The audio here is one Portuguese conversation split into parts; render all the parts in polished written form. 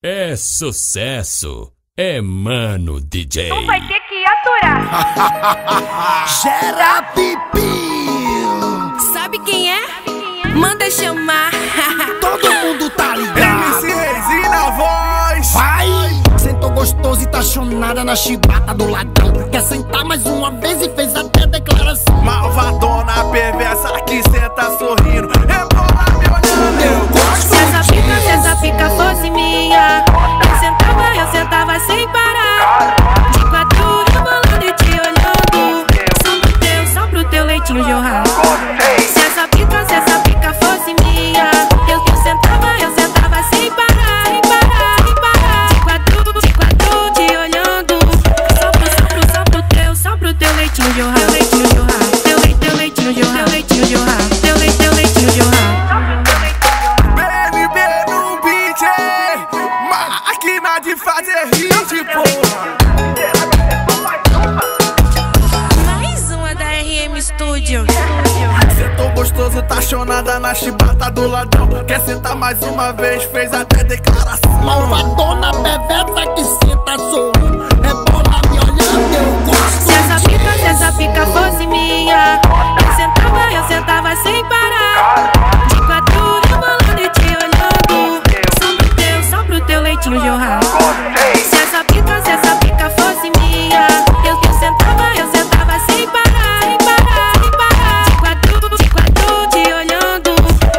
É sucesso. É Mano DJ. Tu vai ter que aturar. Gera pipi. Sabe quem é? Manda chamar. Todo mundo tá ligado. MC Reizinho na voz. Vai! Sentou gostoso e tá chonada na chibata do ladrão. Quer sentar mais uma vez e fez até declaração. Malvadona perversa que senta sorrindo. Rebola me olhando. Eu gosto Se essa pica fosse minha, eu sentava sem parar. De quatro rebolando e te olhando. Só pro teu leitinho jorrar. Se essa pica fosse minha, eu sentava sem parar, sem parar, sem parar. De quatro te olhando. Só pro teu leitinho jorrar. Leitinho jorrar. Teu leitinho jorrar. Leitinho jorrar. Teu leitinho jorrar. BNB no beat, máquina de fazer hit, porra. Mais uma da RM Studio. Sentou gostoso, tá chonada na chibata do ladrão. Quer sentar mais uma vez, fez até declaração. malvadona perversa que senta sorrindo. Rebola me olhando, eu gosto. Se essa pica fosse minha, eu sentava sem parar. De quatro rebolando e te olhando. Só pro teu leitinho jorrar. Se essa pica fosse minha, eu sentava sem parar, sem parar, sem parar. De quatro te olhando.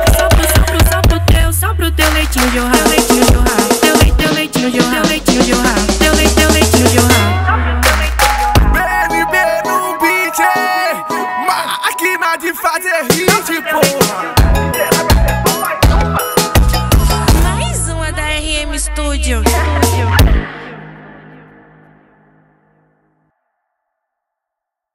Só pro teu leitinho jorrar. Leitinho jorrar. Teu leitinho jorrar. Leitinho jorrar. Teu leitinho jorrar. BNB no beat, máquina de fazer hit, porra. Mais uma da RM Studio.